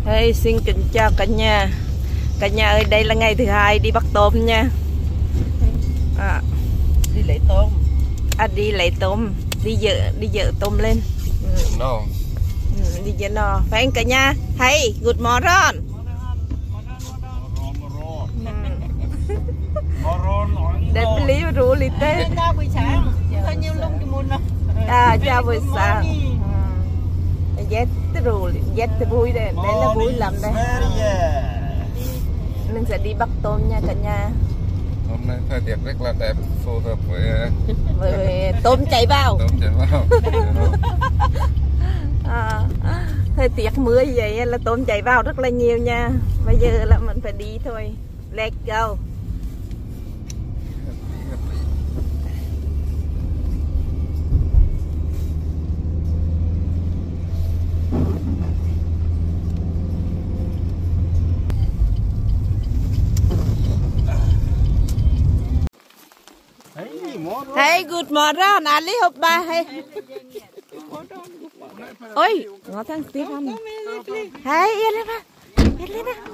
Hey, xin kính chào cả nhà. Cả nhà ơi, đây là ngày thứ hai đi bắt tôm nha. Đi lấy tôm. Đi lấy tôm, đi dỡ tôm lên. No. Đi dỡ no. Phải không cả nhà? Hey, good morning. Đến lý rủ lý tê. Chào buổi sáng. Thôi nhiêu lông cho muốn đâu. Chào buổi sáng. Rất vui đây. Đây là vui lắm đây. Mình sẽ đi bắt tôm nha cả nhà. Hôm nay thời tiết rất là đẹp, phù hợp với tôm chạy vào. Tôm chạy vào. Thời tiết mưa vậy là tôm chạy vào rất là nhiều nha. Bây giờ là mình phải đi thôi. Let's go. Hey, good morning, Ali Hoppa. Hey. Ôi, ngó thằng Stephen. Hey, yên lên ba. Yên lên nè.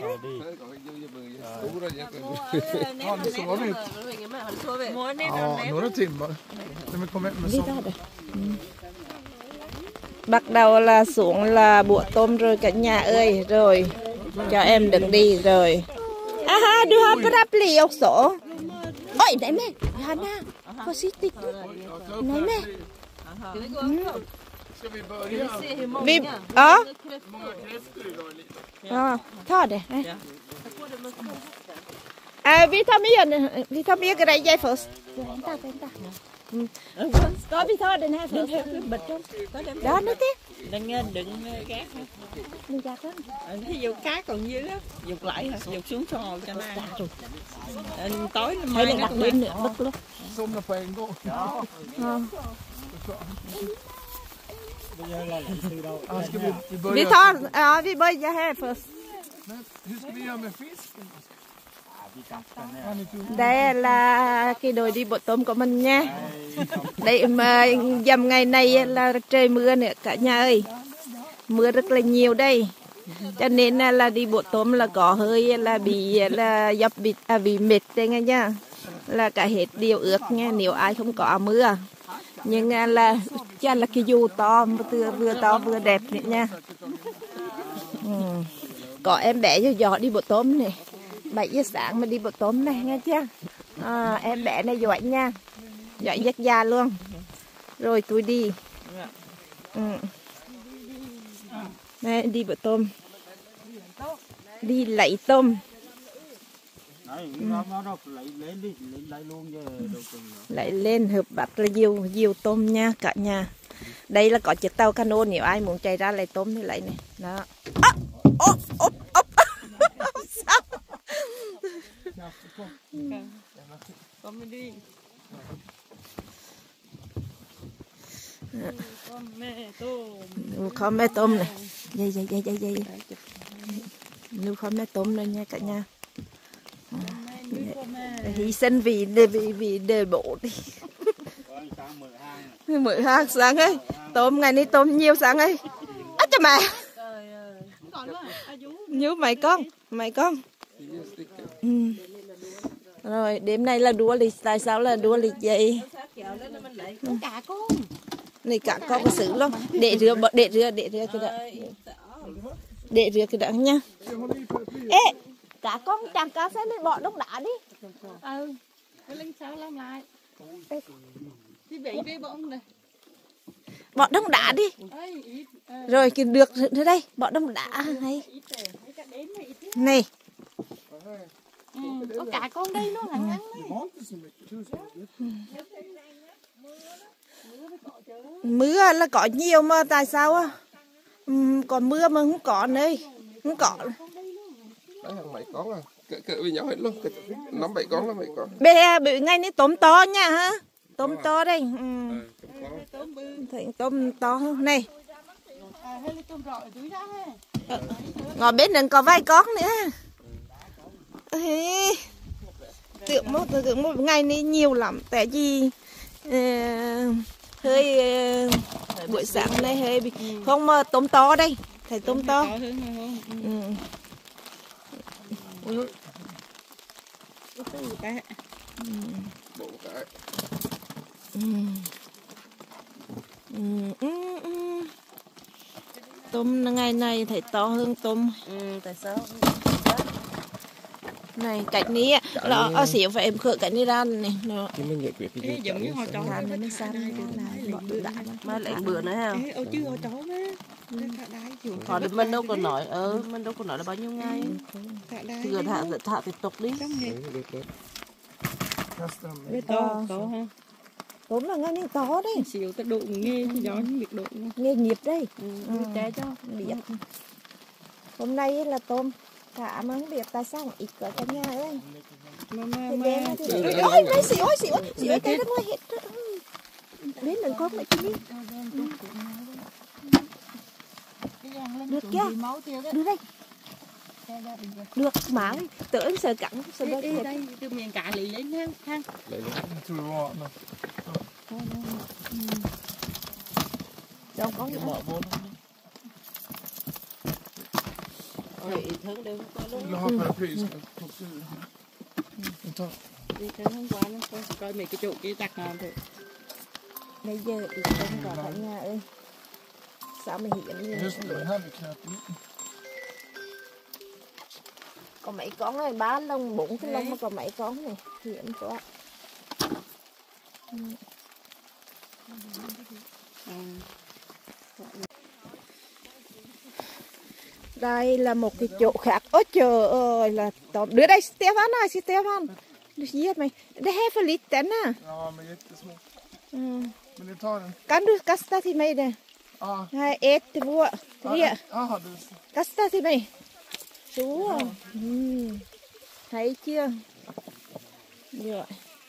Bắt đầu là xuống là bủa tôm rồi cả nhà ơi. Rồi, cho em đừng đi rồi. Aha, du har paraply också. Oj, nej men, Hanna, försiktigt. Nej men. Vi, ta det. Vi tar med grejer först. Vänta. Ska vi ta den här först? Đó nữa tiếp. Đừng gác hả? Đừng gác lắm. Ví dụ cá còn dưới á, dục lại hả? Dục xuống hồ cho nó tối nó mai nó cũng bên nữa bất lúc. Vi börjar här först. Đây là cái đội đi bộ tôm của mình nha. Đây mà dầm ngày này là trời mưa nữa cả nhà ơi. Mưa rất là nhiều đây. Cho nên là đi bộ tôm là có hơi là bị mệt đây nghe nha. Là cả hết điều ướt nha nếu ai không có áo mưa. Nhưng là chắc là cái dù to vừa to vừa đẹp nữa nha. Có em bé giỏi đi bộ tôm này. 7 giờ sáng mà đi bộ tôm này nghe chưa? Em bé này giỏi nha. Giỏi rất già luôn. Rồi tôi đi. Đây, đi bộ tôm. Đi lấy tôm. Lấy lên hợp bắt là nhiều tôm nha cả nhà. Đây là có chiếc tàu cano, nếu ai muốn chạy ra lấy tôm thì lấy này. Đó. Sao? Con mẹ tôm này. Dây. Nuôi con mẹ tôm này nha cả nhà. Hy sinh vì đề bộ đi. 12 sáng ấy. Tôm ngày nay tôm nhiều sáng ấy. Cho mẹ. Nhớ mày con. Rồi đêm nay là đua lịch. Tại sao là đua lịch vậy? cả con. Này cả con có xử luôn. Để rửa cái đó. Để rửa cái đó nha. Ê, cả con chẳng cá sẽ lên bỏ đông đá đi. Linh sao làm lại? Đi bị bông này. Bỏ đông đá đi. Rồi thì được thế đây, bỏ đông đá hay. Này. Có cả con đây nó là ngắn đấy. Mưa là có nhiều mà tại sao á? Còn mưa mà không có nơi. Không có. Đấy hàng 7 con à. Cỡ với nhau hết luôn. 5-7 con là 7 con. Bè bị ngay ní tôm to nha hả? Tôm to đây. Tôm to hơn này. Ngồi bên đừng có vài con nữa. Tượng một ngày này nhiều lắm. Tại vì hơi buổi sáng này hơi bị không mà tôm to đây Thấy tôm to. hơn không? Ừ. Ui ui. Cái. Bộ cái. Tôm ngày này thấy to hơn tôm. Tại sao? Này cạnh ní là ở xỉu phải em khởi cạnh ní ra này nó Chứ mình giải quyết cái gì Giống như họ chó làm nó mới xanh là bỏ bự đã mà lại bữa nữa ha. Ê, chứ họ chó mà. Họ được mình đâu còn nói, mình đâu còn nói là bao nhiêu ngày. Thì giờ thả tiếp tục đi. Được. To ha. tôm là ngay to đấy, Xíu cái độ nghe thì gió những việc độ. nghề nghiệp đây. Trái cho. Biết. Hôm nay là tôm thả mà không biết tại sao ít ở cả nhà ơi. Thì đen thì ôi mấy xỉu cái nó ngoài hết. Đến lần con lại chứ. Được chưa? Đưa đây. Được má ơi, tớ em sợ cắn sợ đây. Đây đưa miếng cá lấy lên hang. Lấy lên. Đâu có nữa. Ôi, thương đều có luôn. Lo para pris. Đi thương hôm qua nó coi mấy cái chỗ kia đặt nào thôi. Bây giờ ít tôm vào cả nhà ơi. Sao mà hiện như Just the handicap. có mấy con này 3 lông 4 cái lông mà có mấy con này hiện quá. Đây là một cái chỗ khác. Ôi trời ơi là to. Đưa đây Stefan ơi, Stefan. Du ger mig. Det här är för liten. Ja, men jättesmå. Mm. Men du tar den. Kan du kasta till mig det? Ja. Här 1, 2, 3. Jaha, du. Kasta till mig. Så. Thấy chưa? Rồi.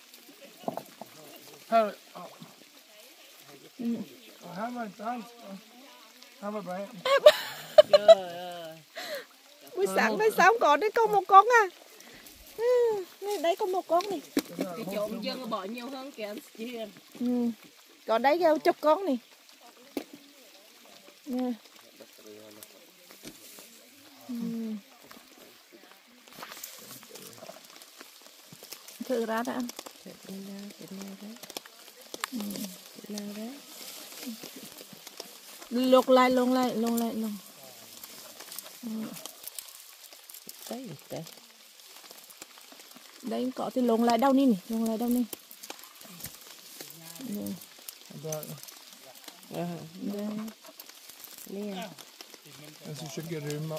Här. Ja. Här var inte alls bra. Här var bara en. Buổi sáng nay sao không có đấy, có một con à? Đây có một con này. Cái chỗ dân bỏ nhiều hơn kìa. Còn đấy kêu chục con này. Nè. Thử ra đã. Luộc lại. Đây có thì luộc lại đâu đi nè, Där. Nè. Jag ska försöka rymma.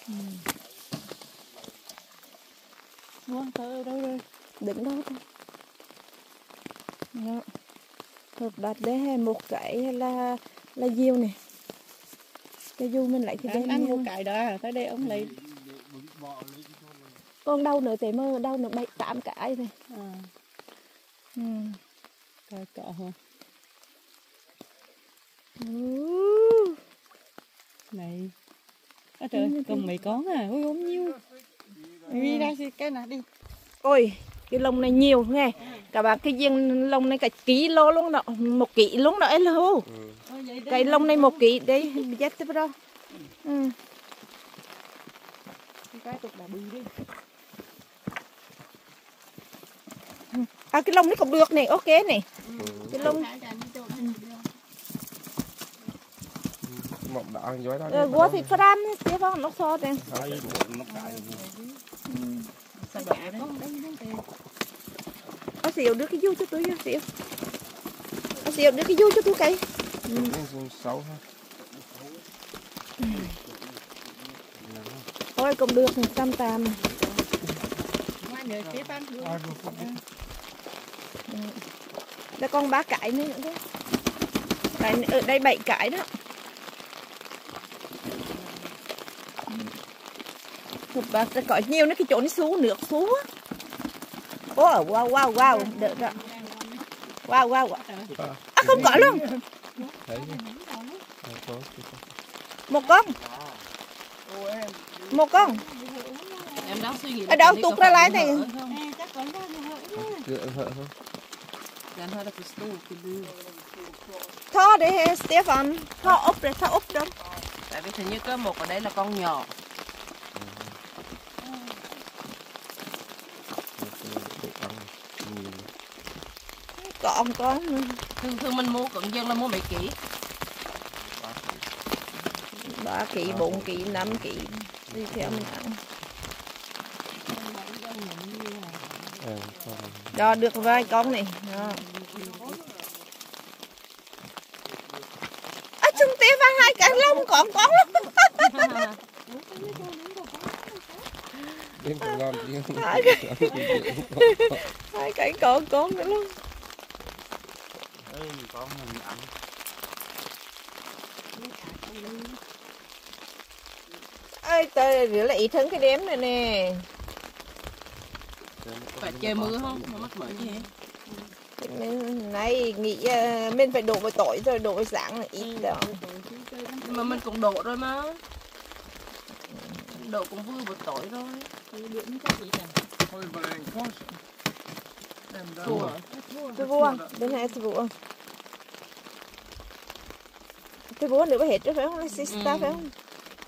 Đâu. Đừng đâu thôi. Đó. Thật đặt đấy hay một cái là diêu này. Cái du mình lại cái đem Ăn một cái đó, tới đây ông lấy. Con đâu nữa thì mơ đâu nữa 7-8 cái này. Coi cọ hả? Này. Á trời, còn mấy con à, ôi ốm nhiêu. Đi ra cái nào đi. Ôi, cái lông này nhiều nghe. Cả bà cái viên lông này cả kilo luôn đó, 1 kg luôn đó em hô. Cái lông này 1 kg đấy, dắt tiếp đâu. Cái tục là bự đi. À cái lông nó cũng được này, ok này. Cái lông Mộng đã giói ra. quá thì phải ăn tiếp vào nó so đây. Ở xỉu đưa cái du cho tôi xỉu. Ở xỉu đưa cái du cho tôi cây. Xấu ha. Thôi cũng được 100 đây con 3 cái nữa đấy. Đây ở đây 7 cái đó. Bà sẽ có nhiều nó cái chỗ nó xuống nước xuống á. Wow được rồi. Wow. À không có luôn. Một con. Em đang suy nghĩ. Ở đâu tụt ra lại này. Tha det här Stefan. Ta upp det. Tại vì hình như có một ở đây là con nhỏ. Con Thường mình mua cận dân là mua mấy ký. 3 kg, 4 kg, 5 kg đi theo mình ăn. Đo được vài con này. Đó. À, chúng té vào 2 cái lông con lắm. Bên còn ngon chứ. 2 cái con nữa luôn. Con mình ăn. Ơi, tôi rửa lại ít hơn cái đếm này nè. Phải trời mưa không? Nó mắc mỡ gì hết. Mình này nghĩ mình phải đổ vào tối rồi đổ vào sáng là ít đó. Nhưng mà mình cũng đổ rồi mà. Đổ cũng vừa vào tối rồi. Vua, bên này vua. Cái vua nữa phải hết rồi phải không? Sista phải không?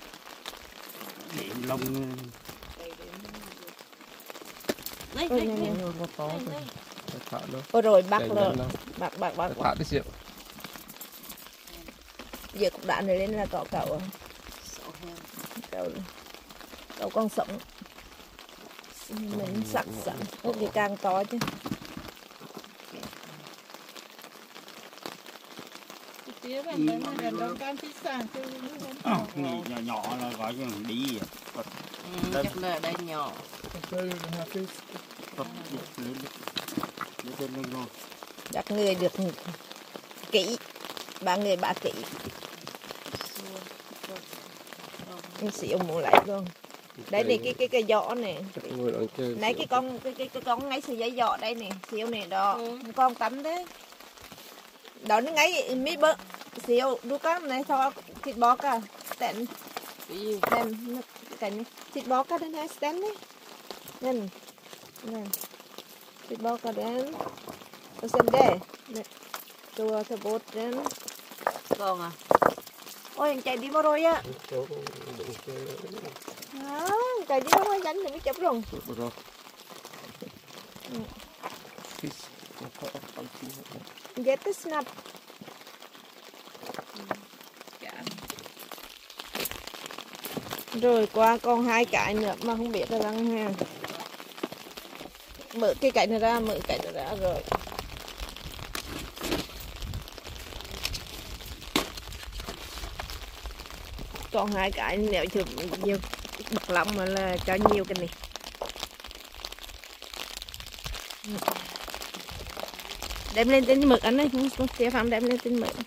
Điểm lông. Đây. Ôi rồi bác rồi. Bác. Thả tí xíu. Giờ cũng đã này lên là có cậu. Cậu con sống. Mình sẵn thì càng to chứ. Nhỏ nhỏ là gọi cho đi. Chắc là đây nhỏ. Đặt người được kỹ. 3 người 3 kỹ. Mình xỉu muốn lại luôn. Đây này cái giỏ này. Này cái con ngay sợi dây giỏ đây nè, xíu này đó. Con tắm đấy. Đó nó ngay mi bơ. Xíu đu con này cho thịt bò cả. Tẹn. Đem cảnh thịt bò cả đến hai stand đấy. Nên. Thịt bò cả đến. Tôi xem đây. Tua thịt bột đến. Con à. Ôi anh chạy đi vào rồi á. Chạy đi vào rồi dành thì mới chụp rồi. Get the snap. Rồi qua còn 2 cái nữa mà không biết là răng ha. Mở cái này ra rồi. Còn 2 cái nếu chụp nhiều bật lắm mà là cho nhiều cái này. Đem lên trên mực anh ấy, không sẽ phạm đem lên trên mực.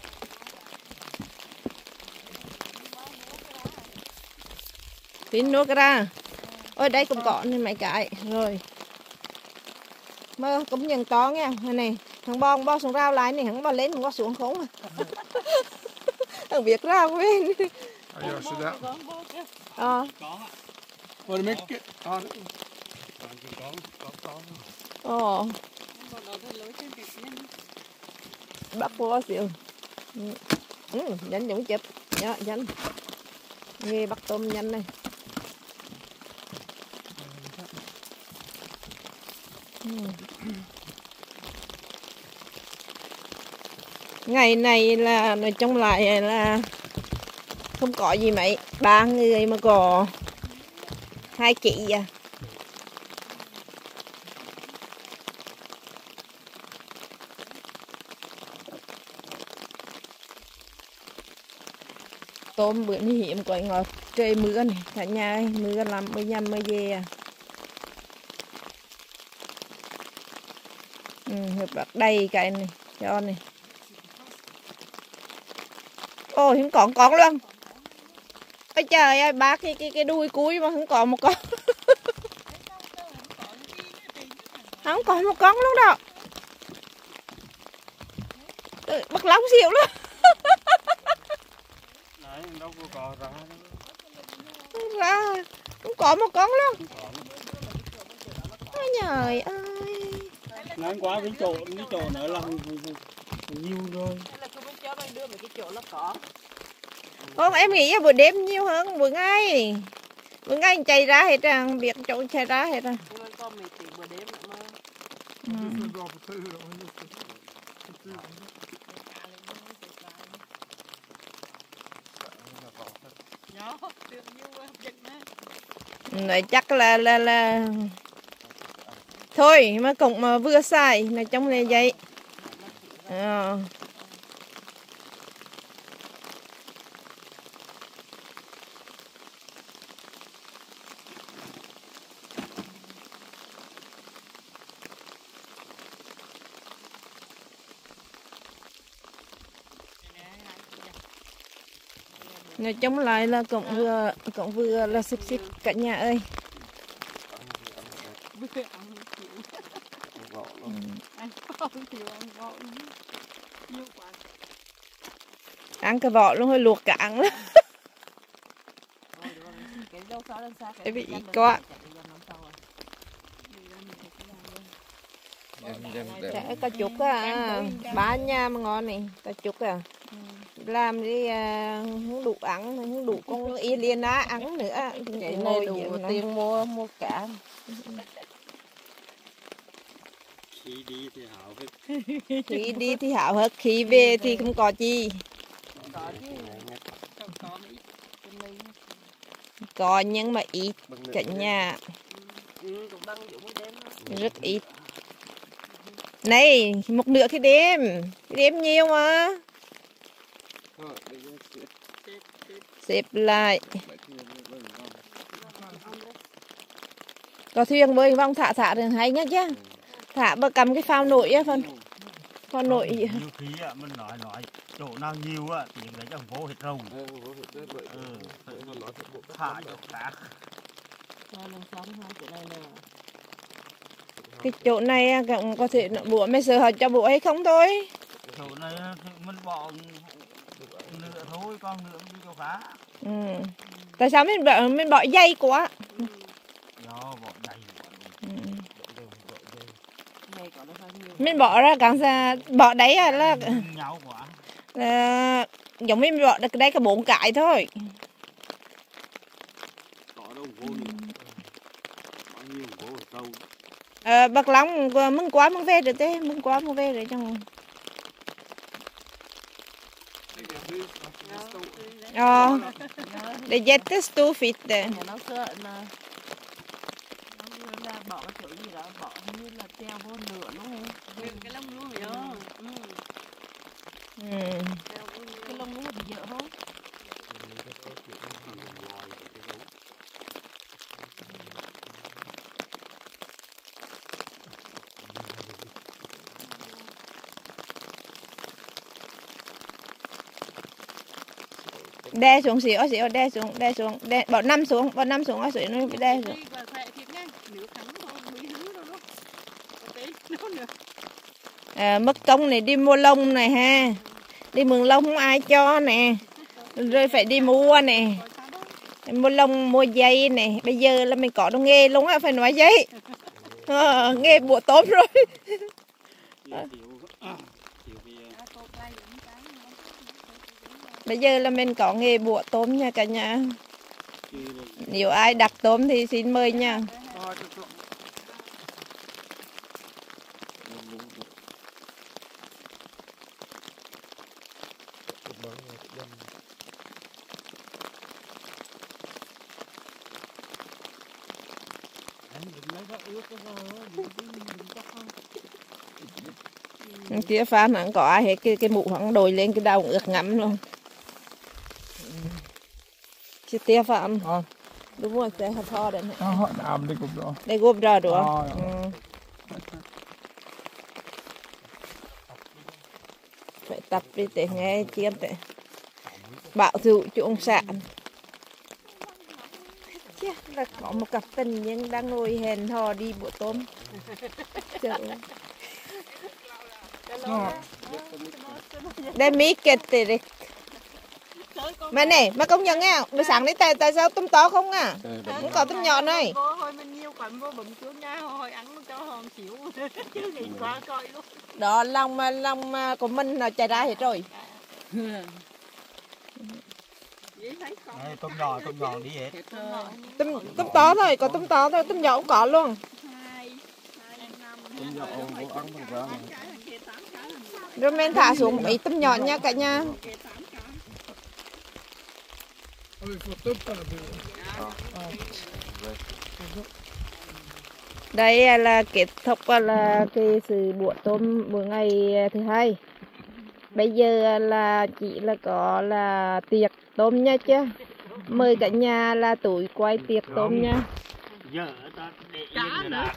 Pin nước ra. Ôi đây cũng có nên mấy cái rồi. Mà cũng nhận to nha, này thằng bo xuống rau lại này, thằng bo lên không có xuống khốn à. Thằng biết rau bên. Wanna make it? Ồ. Bắt vô xíu. Nhanh giống chụp. Dạ, nhanh. Nghe bắt tôm nhanh này. Ngày này là nói chung lại là không có gì mấy, 3 người mà có 2 chị à. Tôm bữa nay hiểm quá ngọt, trời mưa này, cả nhà mưa lắm, mới nhầm mới về à. Bắt đầy cái này, cho này. Ôi, không còn con luôn. Ôi trời ơi, bác cái đuôi cuối mà không còn một con. Không còn một con luôn đâu. Bắt lóng xỉu luôn. Đấy, đâu có ra đâu. Ra, không có một con luôn. Ôi trời ơi. Nắng quá cái chỗ nữa là nhiều rồi. Hay là cứ muốn cho mình đưa mấy cái chỗ nó có. Không, em nghĩ buổi đêm nhiều hơn buổi ngày. Buổi ngày chạy ra hết rồi, biết chỗ chạy ra hết rồi. Con mình thì bữa đêm nữa mà. Nói chắc là thôi mà cũng mà vừa xài nói trong này vậy. Nói chung lại là cũng vừa là xịt cả nhà ơi. Ăn cái vỏ luôn hơi luộc cả ăn lắm. Cái vị quá. Cà chúc à, bán nha mà ngon này, cà chúc à. Làm đi không đủ ăn, không đủ con yên liên á ăn nữa. Cái này đủ tiền mua cả. Khi đi thì hảo hết. Khi đi thì hảo hết, khi về thì không có chi. Có nhưng mà ít cả nhà. Rất ít. Này, một nửa cái đêm nhiều mà. Xếp lại. Có thuyền bơi vòng thả được hay nhất chứ. Thả bơ cầm cái phao nổi á phân. Con nổi. Nhiều khi á mình nói chỗ nào nhiều á thì lấy trong phố hết rồng. Thả chỗ khác. Cái chỗ này cũng có thể bủa mấy giờ họ cho bủa hay không thôi. Chỗ này thì mình bỏ nửa thôi, con nửa đi chỗ khác. Tại sao mình bỏ dây quá? Do bỏ đầy quá. Mình bỏ ra càng xa, bỏ đấy là nhau quá. Giống mình bỏ được đây cả 4 cái thôi. Có đâu vô nữa. Bao nhiêu vô sâu. Bạc Long mừng quá mừng về rồi thế, mừng quá mừng về rồi trong. They get this 2 feet there. Nó sợ là nó bỏ cái chỗ gì đó, bỏ như là treo vô lửa đúng không? Cái lông luôn vậy đó. Cái lông nó bị dở không? Đe xuống xíu, đe xuống, bỏ 5 xuống, ở xíu nó bị đe xuống. Mất công này đi mua lông này ha, đi mượn lông không ai cho nè, rồi phải đi mua nè, mua lông mua dây nè, bây giờ là mình có đồ nghề luôn á, phải nói dây, nghề bủa tôm rồi. Bây giờ là mình có nghề bủa tôm nha cả nhà. Nếu ai đặt tôm thì xin mời nha. Kia Phan hắn có ai hết cái mũ hắn đội lên cái đầu ướt ngắm luôn. Chị tia Phạm. Đúng rồi, sẽ thò đến. Đàm đi cục đó. Đây gộp ra đúng không? Phải tập đi để nghe chiên để bảo dụ cho ông xã. Là có một cặp tình nhân đang ngồi hẹn hò đi bữa tôm. Đây mỹ kẹt để mà này, mà công nhận nghe, buổi sáng đấy tại sao tôm to không à? Không có tôm nhỏ này. Đó lòng của mình nó chạy ra hết rồi. Đây, tôm nhỏ đi hết. Tôm to thôi, có tôm to thôi, tôm nhỏ cũng có luôn. Tôm nhỏ ông ăn bằng ra. Rồi mình thả xuống mấy tôm nhỏ nha cả nhà. Đây là kết thúc là cái sự bữa tôm bữa ngày thứ hai. Bây giờ là chỉ là có là tiệc tôm nha chứ. Mời cả nhà là tuổi quay tiệc tôm nha. Giờ ta để yên người ta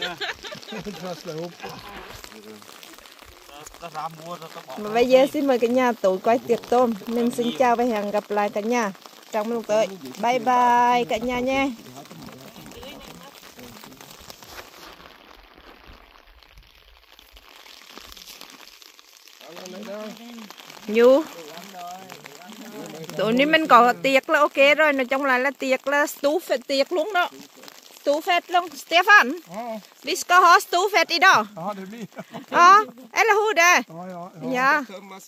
ra mua rồi ta bỏ. Và bây giờ xin mời cả nhà tuổi quay tiệc tôm. Mình xin chào và hẹn gặp lại cả nhà trong lúc tới. Bye bye cả nhà nha. Nhu tụi mình có tiệc là ok rồi, nói chung là tiệc là stuffet tiệc luôn đó. Stuffet luôn. Stefan, vi ska ha stuffet idag. Ja, det blir. Ja, eller hur det? Ja.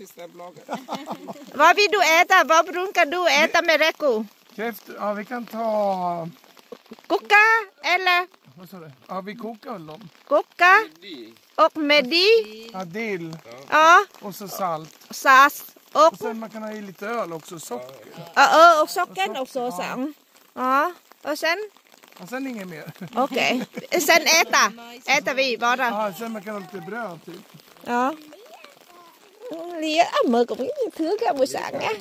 Vad vill du äta? Vad brukar du äta med Reko? Kräft, ja vi kan ta... Koka eller Vad sa du? Ja, vi kokar dem. koka och med di. Ja, dill Ja, och så salt. sås och Och sen man kan ha i lite öl också, socker. och socker också sen. Ja, och sen Och sen inget mer. okej. Sen äter vi bara. Ja, sen man kan ha lite bröd typ. Ja. Lia ẩm mơ cũng những thứ cả buổi sáng nhé.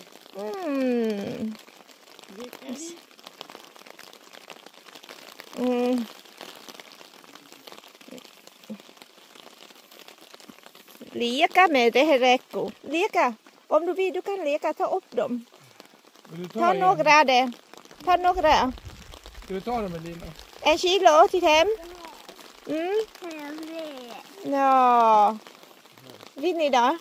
Leka med det här räcker. Leka. Om du vill du kan leka, ta upp dem. Vill du Ta en? några där. Ta några. Ska du ta dem Elina? 1 kilo till hem. Ja. Vill ni då?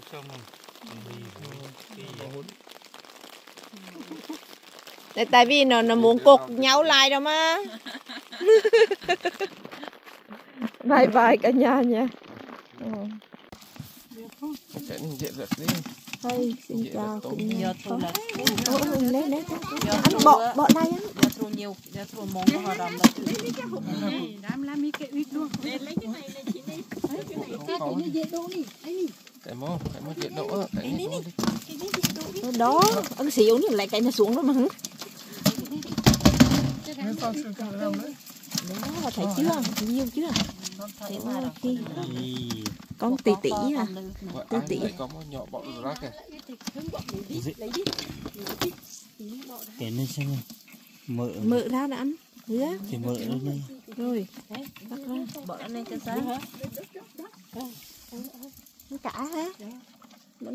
Để tại vì nó muốn cột nhau lại đâu mà. Bye bye cả nhà nha. Chạy dễ giật đi. Hey, xin chào cùng Giờ thu là lên ăn bỏ này ăn. giờ thu nhiều, giờ thu món của họ làm đó. Cái món dễ đỗ á. Đó, ăn xíu nữa lại cái nó xuống rồi mà. Men fan ska du kunna ramla? Đó, thấy chưa? Nhiều chưa? Thế mà khi con tỷ tỷ à? Ăn lại có một nhỏ bọt rác kìa. Cái này xem Mỡ ra đã ăn. Hứa. thì mỡ lên đây. Rồi. Bỏ lên cho sáng hả? Cả hả? Đó.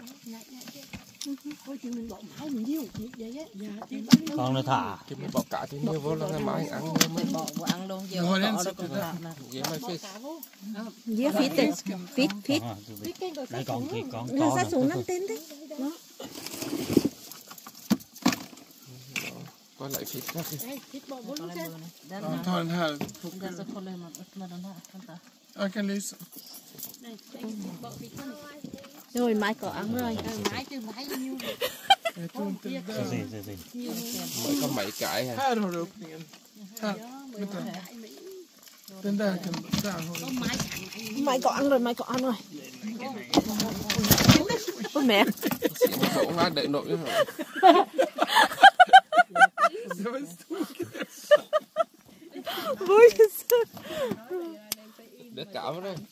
Con nó thả. Chứ mình bỏ cả thì nhiều vô là ngày mai ăn nhiều mới. Bỏ vào ăn luôn giờ Rồi, bỏ rồi còn lên làm nè. Dễ mà fish. Dĩa phít đấy. Phít. Đây còn cái con Nó to ra này. xuống 5 tên đấy. Đó. Coi lại fish ra kìa. Ja, ta den här. Den så kollar man upp med den här. Vänta. Jag kan lysa. Rồi mai có ăn rồi. Jag tror inte det där. Gì. Mới có mấy cái hả? Här har du öppningen. Här, vänta. Den där kan... Där har du. Mai có ăn rồi. Ôi mẹ. Chỉ một bộ nga đợi nội nữa hả? Det var en stor grej. Vui Đứa cả vào đây.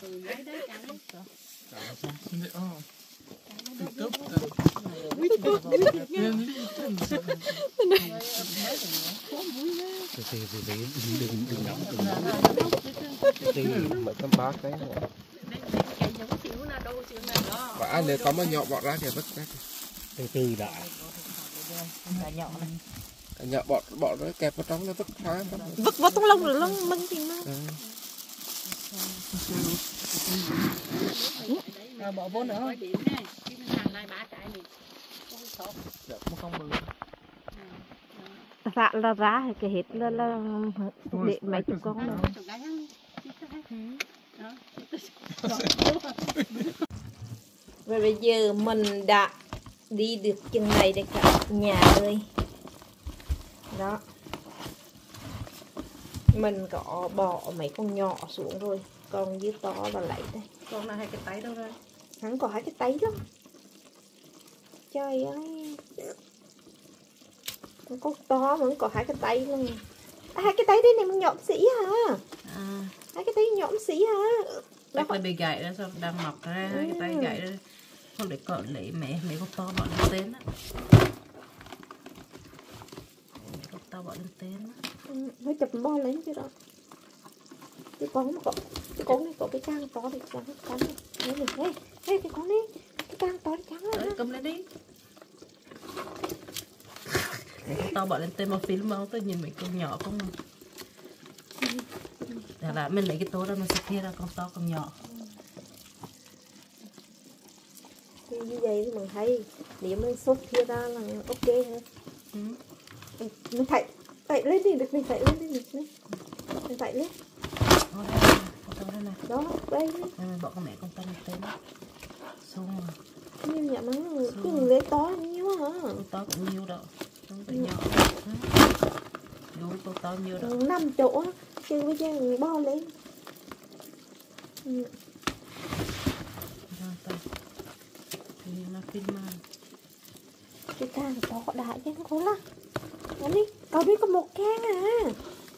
Ja. Fick upp den. Det är en liten sån. Mấy con bát đấy hả? Và ai nếu có mà nhỏ bọt ra thì vứt ra. Từ đã. Nhỏ bọt đấy kẹp vào trong nó vứt phá. vứt vào trong lông rồi lông măng thì mà. Rồi bỏ vô nữa không? Dạ là ra cái hết là để mấy chục con rồi. Và bây giờ mình đã đi được chừng này để cả nhà ơi. Đó. Mình có bỏ mấy con nhỏ xuống rồi, còn dư to là lấy đây. Con là 2 cái tay đâu rồi? Hắn có 2 cái tay đó. Trời ơi. Con to mà có 2 cái tay luôn. 2 cái tay đây này mình nhộm xỉ hả? 2 cái tay nhộm xỉ hả? Chắc là bị gãy ra, sao đang mọc ra 2 cái tay gãy ra. Không để cỡ lấy mẹ con to bọn lên tên á. Con to bọn lên tên á. Mới chụp bo lên chứ đó. Cái con này có cái trang to thì trắng này. Ê, cái con này, cái trang to thì trắng á. Cầm lên đi. Con to bọn lên tên mà phím máu tôi nhìn mấy con nhỏ không mà. Là mình lấy cái tô ra mình sẽ chia ra con to con nhỏ. Thì như vậy thì mình thấy nếu mình xúc chia ra là ok hơn. Mình tẩy lên đi, được mình tẩy lên đi. Mình tẩy lên. Đó, đây. Mình bỏ con mẹ con tên tên đó. Xong rồi. Nhưng mà nó lên to nhiêu hả? To cũng nhiêu đâu. Không phải nhỏ. Đủ con to nhiêu đâu. 5 chỗ chứ bây giờ người bo lên. Nó phim mà. Cái càng to đại chứ không có lắm. Đó đi, có biết có 1 can à.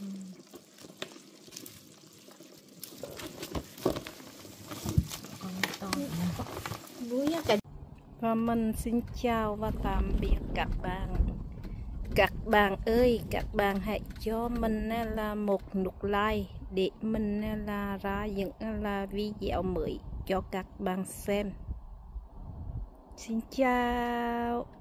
Và mình xin chào và tạm biệt các bạn. Các bạn ơi, các bạn hãy cho mình là một nút like để mình là ra những là video mới cho các bạn xem. Xin chào.